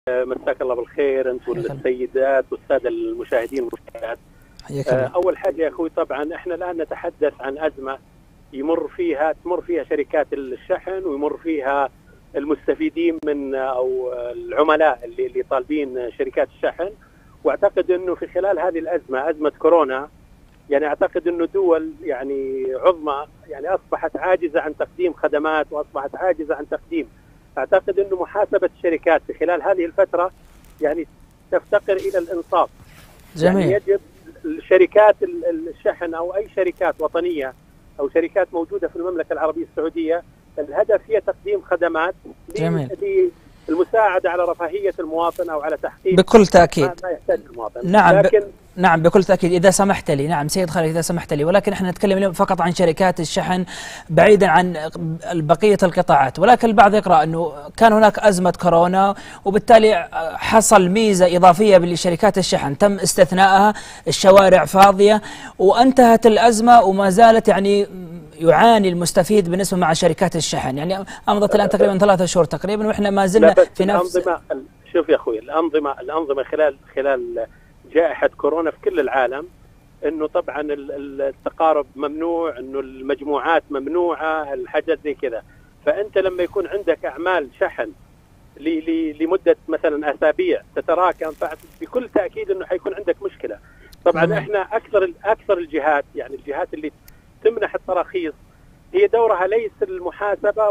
مساك الله بالخير انت والسيدات والساده المشاهدين والمشاهدات. اول حاجه يا اخوي، طبعا احنا الان نتحدث عن ازمه تمر فيها شركات الشحن، ويمر فيها المستفيدين من او العملاء اللي طالبين شركات الشحن. واعتقد انه في خلال هذه الازمه، ازمه كورونا، يعني اعتقد انه دول يعني عظمى يعني اصبحت عاجزه عن تقديم خدمات، واصبحت عاجزه عن تقديم. اعتقد انه محاسبه الشركات في خلال هذه الفتره يعني تفتقر الى الانصاف. جميل. يعني يجب الشركات الشحن او اي شركات وطنيه او شركات موجوده في المملكه العربيه السعوديه، الهدف هي تقديم خدمات للمساعده على رفاهيه المواطن او على تحقيق بكل تاكيد ما يحتاج المواطن. نعم، لكن نعم بكل تأكيد إذا سمحت لي. نعم سيد خالد إذا سمحت لي، ولكن احنا نتكلم اليوم فقط عن شركات الشحن بعيدا عن بقية القطاعات. ولكن البعض يقرأ أنه كان هناك أزمة كورونا، وبالتالي حصل ميزة إضافية لشركات الشحن تم استثنائها، الشوارع فاضية وانتهت الأزمة، وما زالت يعني يعاني المستفيد بالنسبة مع شركات الشحن. يعني أمضت الآن تقريبا 3 شهور تقريبا وإحنا ما زلنا في نفس الأنظمة. شوف يا أخوي، الأنظمة خلال جائحة كورونا في كل العالم، انه طبعا التقارب ممنوع، انه المجموعات ممنوعة، الحاجات زي كذا. فانت لما يكون عندك اعمال شحن لمدة مثلا اسابيع تتراكم، بكل تأكيد انه حيكون عندك مشكلة. طبعا احنا اكثر الجهات، يعني الجهات اللي تمنح التراخيص، هي دورها ليس المحاسبة،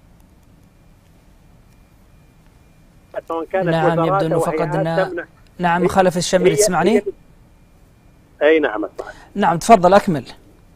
سواء كانت نعم يبدو انه فقدنا. نعم خلف الشمل، تسمعني؟ اي نعم اسمع. نعم تفضل اكمل.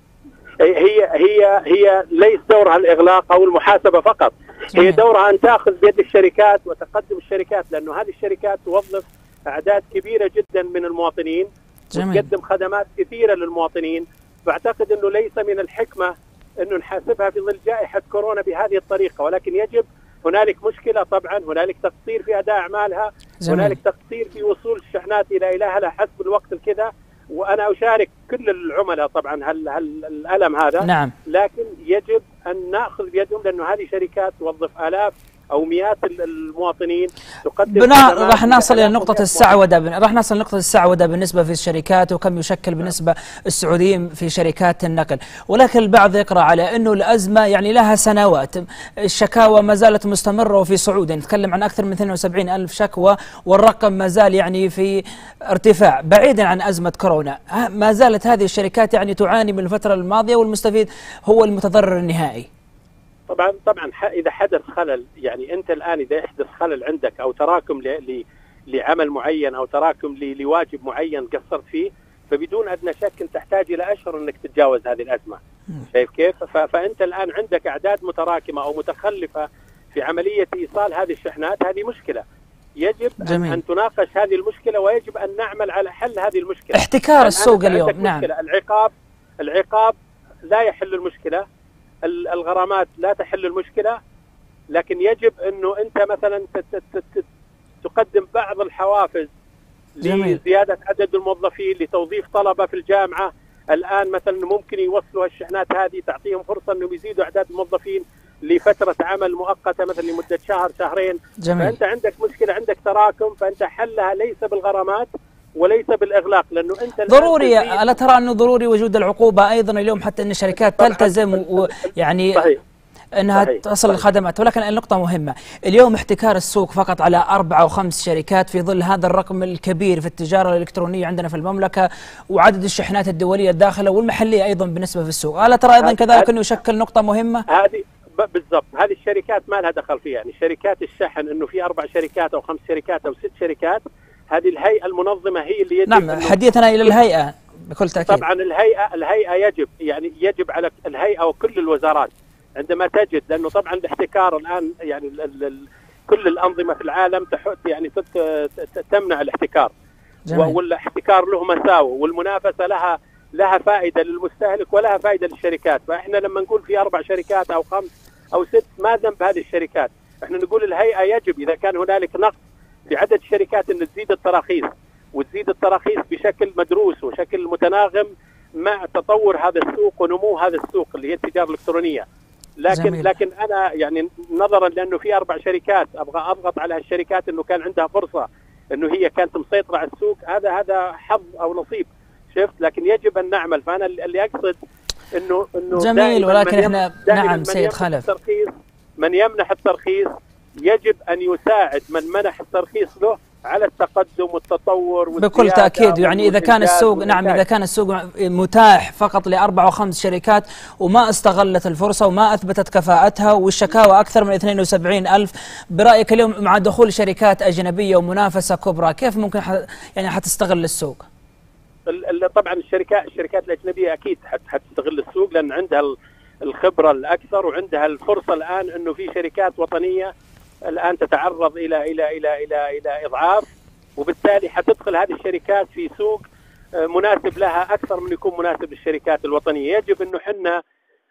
هي ليس دورها الاغلاق او المحاسبه فقط، هي دورها ان تاخذ بيد الشركات وتقدم الشركات، لانه هذه الشركات توظف اعداد كبيره جدا من المواطنين، وتقدم خدمات كثيره للمواطنين. فاعتقد انه ليس من الحكمه انه نحاسبها في ظل جائحه كورونا بهذه الطريقه، ولكن يجب، هنالك مشكلة طبعا، هنالك تقصير في أداء أعمالها، هنالك تقصير في وصول الشحنات إلى أهلها حسب الوقت الكذا. وأنا أشارك كل العملاء طبعا الألم هذا. نعم. لكن يجب أن نأخذ بيدهم، لأنه هذه شركات توظف آلاف أو مئات المواطنين، تقدم راح نصل إلى نقطة السعودة، بالنسبة في الشركات، وكم يشكل بالنسبة السعوديين في شركات النقل. ولكن البعض يقرأ على أنه الأزمة يعني لها سنوات، الشكاوى ما زالت مستمرة وفي صعود، نتكلم عن أكثر من 72 ألف شكوى، والرقم ما زال يعني في ارتفاع بعيدا عن أزمة كورونا. ما زالت هذه الشركات يعني تعاني من الفترة الماضية، والمستفيد هو المتضرر النهائي. طبعا اذا حدث خلل، يعني انت الان اذا يحدث خلل عندك او تراكم لعمل معين او تراكم لواجب معين قصرت فيه، فبدون ادنى شك تحتاج الى اشهر انك تتجاوز هذه الازمه. شايف كيف؟ فانت الان عندك اعداد متراكمه او متخلفه في عمليه ايصال هذه الشحنات، هذه مشكله. يجب ان تناقش هذه المشكله، ويجب ان نعمل على حل هذه المشكله. احتكار السوق اليوم. نعم. العقاب لا يحل المشكله، الغرامات لا تحل المشكلة، لكن يجب أنه أنت مثلا تقدم بعض الحوافز لزيادة عدد الموظفين، لتوظيف طلبة في الجامعة. الآن مثلا ممكن يوصلوا الشحنات هذه، تعطيهم فرصة أنهم يزيدوا أعداد الموظفين لفترة عمل مؤقتة، مثلا لمدة شهر شهرين. فأنت عندك مشكلة، عندك تراكم، فأنت حلها ليس بالغرامات وليس بالإغلاق، لأنه أنت ضروري. ألا ترى أنه ضروري وجود العقوبة أيضا اليوم، حتى أن الشركات تلتزم ويعني أنها تصل الخدمات. ولكن النقطة مهمة اليوم، احتكار السوق فقط على 4 أو 5 شركات في ظل هذا الرقم الكبير في التجارة الإلكترونية عندنا في المملكة، وعدد الشحنات الدولية الداخلة والمحلية أيضا بالنسبة في السوق. ألا ترى أيضا كذلك أنه يشكل نقطة مهمة؟ هذه بالضبط، هذه الشركات ما لها دخل فيها. يعني شركات الشحن أنه في 4 شركات أو 5 شركات أو 6 شركات، هذه الهيئة المنظمة هي اللي يجب. نعم، حديثنا إلى الهيئة بكل تأكيد. طبعا الهيئة يجب على الهيئة وكل الوزارات عندما تجد، لأنه طبعا الاحتكار الآن يعني كل الأنظمة في العالم يعني تمنع الاحتكار. والاحتكار له مساوئ، والمنافسة لها فائدة للمستهلك ولها فائدة للشركات. فإحنا لما نقول في 4 شركات أو 5 أو 6، ما ذنب هذه الشركات. إحنا نقول الهيئة يجب إذا كان هنالك نقص في عدد الشركات أن تزيد التراخيص، وتزيد التراخيص بشكل مدروس وشكل متناغم مع تطور هذا السوق ونمو هذا السوق اللي هي التجارة الإلكترونية. لكن انا يعني نظرا لانه في 4 شركات ابغى اضغط على هالشركات انه كان عندها فرصه انه هي كانت مسيطره على السوق، هذا حظ او نصيب، شفت؟ لكن يجب ان نعمل. فانا اللي اقصد انه جميل، ولكن احنا نعم سيد خلف، من يمنح الترخيص يجب ان يساعد من منح الترخيص له على التقدم والتطور بكل تأكيد. يعني إذا كان السوق إذا كان السوق متاح فقط ل4 أو 5 شركات وما استغلت الفرصة وما أثبتت كفاءتها والشكاوى أكثر من 72,000، برأيك اليوم مع دخول شركات أجنبية ومنافسة كبرى كيف ممكن يعني حتستغل السوق؟ طبعا الشركات الأجنبية أكيد حتستغل السوق لأن عندها الخبرة الأكثر وعندها الفرصة الآن إنه في شركات وطنية الآن تتعرض إلى إضعاف، وبالتالي حتدخل هذه الشركات في سوق مناسب لها أكثر من يكون مناسب للشركات الوطنية. يجب أنه حنا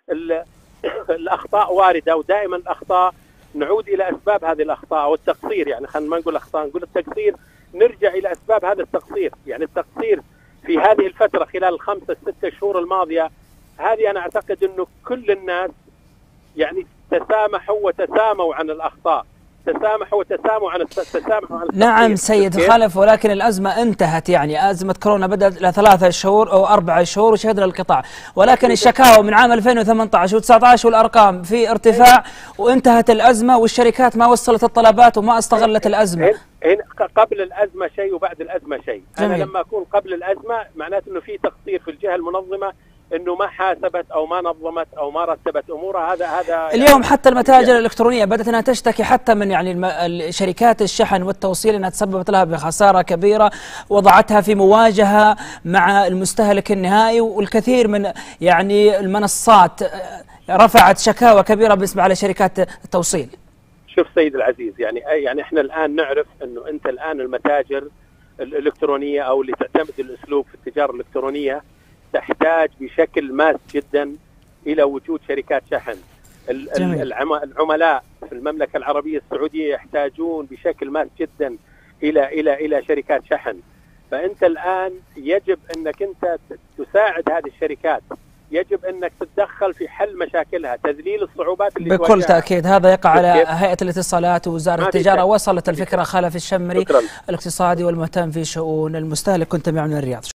الأخطاء واردة، ودائما الأخطاء نعود إلى أسباب هذه الأخطاء أو التقصير. يعني خلينا ما نقول أخطاء، نقول التقصير، نرجع إلى أسباب هذا التقصير. يعني التقصير في هذه الفترة خلال ال5 6 شهور الماضية هذه، أنا أعتقد أنه كل الناس يعني تسامحوا وتساموا عن الأخطاء، تسامحوا عن نعم سيد خلف، ولكن الأزمة انتهت. يعني أزمة كورونا بدأت ل 3 شهور أو 4 شهور وشهدنا القطاع، ولكن الشكاوى من عام 2018 و19 والأرقام في ارتفاع، وانتهت الأزمة والشركات ما وصلت الطلبات وما استغلت الأزمة. قبل الأزمة شيء وبعد الأزمة شيء. جميل. أنا لما أكون قبل الأزمة معناته أنه في تقصير في الجهة المنظمة، انه ما حاسبت او ما نظمت او ما رتبت امورها. هذا اليوم يعني حتى المتاجر الالكترونيه بدات انها تشتكي حتى من يعني شركات الشحن والتوصيل انها تسببت لها بخساره كبيره، وضعتها في مواجهه مع المستهلك النهائي، والكثير من يعني المنصات رفعت شكاوى كبيره بالنسبه على شركات التوصيل. شوف سيد العزيز، يعني احنا الان نعرف انه انت الان المتاجر الالكترونيه او اللي تعتمد الاسلوب في التجاره الالكترونيه تحتاج بشكل ماس جدا إلى وجود شركات شحن. العملاء في المملكة العربية السعودية يحتاجون بشكل ماس جدا إلى شركات شحن. فأنت الآن يجب أنك أنت تساعد هذه الشركات، يجب أنك تتدخل في حل مشاكلها، تذليل الصعوبات اللي بكل تأكيد. هذا يقع على هيئة الاتصالات ووزارة التجارة. وصلت الفكرة. خلف الشمري الاقتصادي والمهتم في شؤون المستهلك، كنت معنا من الرياض.